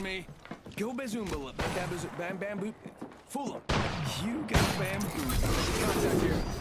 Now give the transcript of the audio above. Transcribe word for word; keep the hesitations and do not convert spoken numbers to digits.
me. Go bazoomba, bam, bam, bam, bam, boot. Fool him. You got bamboo. Contact here.